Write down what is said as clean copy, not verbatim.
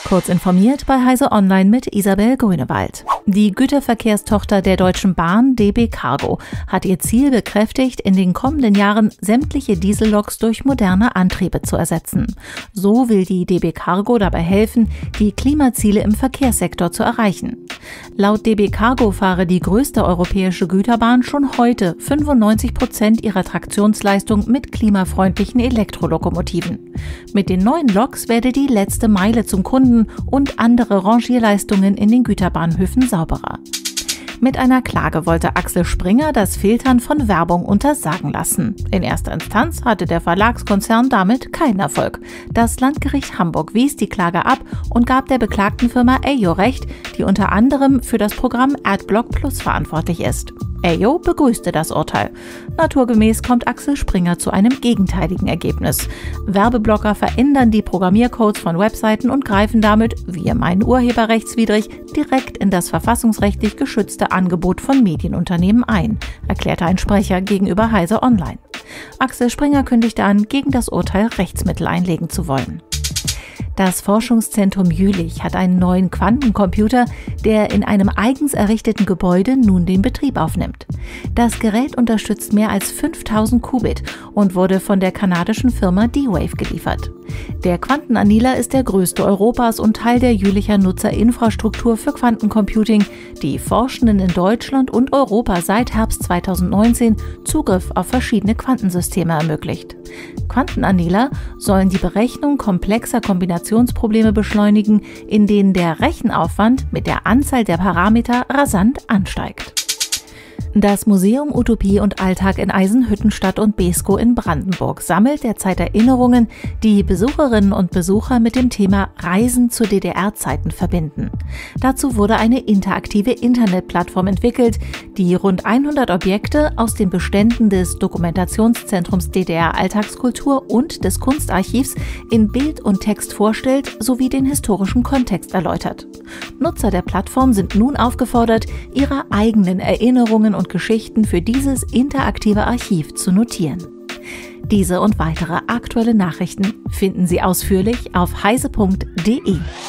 Kurz informiert bei Heise Online mit Isabel Grünewald. Die Güterverkehrstochter der Deutschen Bahn, DB Cargo, hat ihr Ziel bekräftigt, in den kommenden Jahren sämtliche Dieselloks durch moderne Antriebe zu ersetzen. So will die DB Cargo dabei helfen, die Klimaziele im Verkehrssektor zu erreichen. Laut DB Cargo fahre die größte europäische Güterbahn schon heute 95% ihrer Traktionsleistung mit klimafreundlichen Elektrolokomotiven. Mit den neuen Loks werde die letzte Meile zum Kunden und andere Rangierleistungen in den Güterbahnhöfen sauberer. Mit einer Klage wollte Axel Springer das Filtern von Werbung untersagen lassen. In erster Instanz hatte der Verlagskonzern damit keinen Erfolg. Das Landgericht Hamburg wies die Klage ab und gab der beklagten Firma Ayo Recht, die unter anderem für das Programm Adblock Plus verantwortlich ist. Ayo begrüßte das Urteil. Naturgemäß kommt Axel Springer zu einem gegenteiligen Ergebnis. Werbeblocker verändern die Programmiercodes von Webseiten und greifen damit, wir meinen urheberrechtswidrig, direkt in das verfassungsrechtlich geschützte Angebot von Medienunternehmen ein, erklärte ein Sprecher gegenüber Heise Online. Axel Springer kündigte an, gegen das Urteil Rechtsmittel einlegen zu wollen. Das Forschungszentrum Jülich hat einen neuen Quantencomputer, der in einem eigens errichteten Gebäude nun den Betrieb aufnimmt. Das Gerät unterstützt mehr als 5000 Qubit und wurde von der kanadischen Firma D-Wave geliefert. Der Quantenannealer ist der größte Europas und Teil der Jülicher Nutzerinfrastruktur für Quantencomputing, die Forschenden in Deutschland und Europa seit Herbst 2019 Zugriff auf verschiedene Quantensysteme ermöglicht. Quantenannealer sollen die Berechnung komplexer Kombinationsprobleme beschleunigen, in denen der Rechenaufwand mit der Anzahl der Parameter rasant ansteigt. Das Museum Utopie und Alltag in Eisenhüttenstadt und Beeskow in Brandenburg sammelt derzeit Erinnerungen, die Besucherinnen und Besucher mit dem Thema Reisen zu DDR-Zeiten verbinden. Dazu wurde eine interaktive Internetplattform entwickelt, die rund 100 Objekte aus den Beständen des Dokumentationszentrums DDR-Alltagskultur und des Kunstarchivs in Bild und Text vorstellt sowie den historischen Kontext erläutert. Nutzer der Plattform sind nun aufgefordert, ihre eigenen Erinnerungen und Geschichten für dieses interaktive Archiv zu notieren. Diese und weitere aktuelle Nachrichten finden Sie ausführlich auf heise.de.